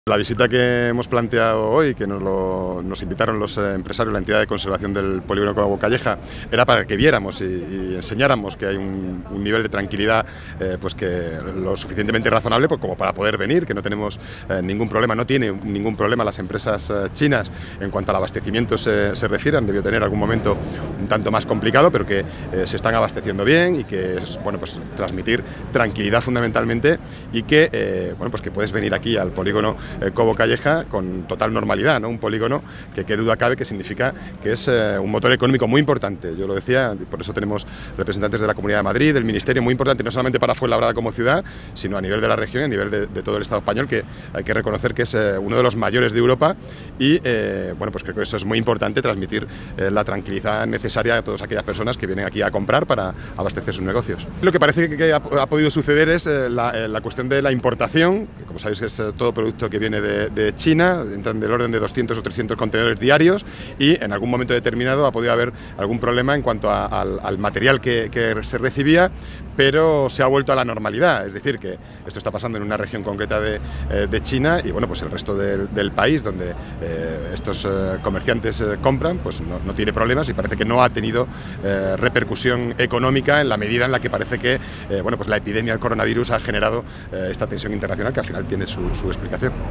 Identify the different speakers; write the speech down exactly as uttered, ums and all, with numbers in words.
Speaker 1: La visita que hemos planteado hoy, que nos, lo, nos invitaron los eh, empresarios, la entidad de conservación del polígono Cabo Calleja, era para que viéramos y, y enseñáramos que hay un, un nivel de tranquilidad eh, pues que lo suficientemente razonable pues como para poder venir, que no tenemos eh, ningún problema, no tiene ningún problema las empresas eh, chinas en cuanto al abastecimiento se, se refiere. Han debido tener algún momento un tanto más complicado, pero que eh, se están abasteciendo bien y que es bueno, pues, transmitir tranquilidad fundamentalmente y que, eh, bueno, pues que puedes venir aquí al polígono Eh, Cabo Calleja con total normalidad, ¿no? Un polígono que qué duda cabe que significa que es eh, un motor económico muy importante. Yo lo decía, por eso tenemos representantes de la Comunidad de Madrid, del Ministerio, muy importante no solamente para Fuenlabrada como ciudad, sino a nivel de la región y a nivel de, de todo el Estado español, que hay que reconocer que es eh, uno de los mayores de Europa y eh, bueno, pues creo que eso es muy importante, transmitir eh, la tranquilidad necesaria a todas aquellas personas que vienen aquí a comprar para abastecer sus negocios. Lo que parece que ha, ha podido suceder es eh, la, eh, la cuestión de la importación, que como sabéis es eh, todo producto que viene de, de China, entran del orden de doscientos o trescientos contenedores diarios y en algún momento determinado ha podido haber algún problema en cuanto a, al, al material que, que se recibía, pero se ha vuelto a la normalidad, es decir, que esto está pasando en una región concreta de, eh, de China y bueno, pues el resto del, del país donde eh, estos eh, comerciantes eh, compran, pues no, no tiene problemas y parece que no ha tenido eh, repercusión económica en la medida en la que parece que eh, bueno, pues la epidemia del coronavirus ha generado eh, esta tensión internacional que al final tiene su, su explicación.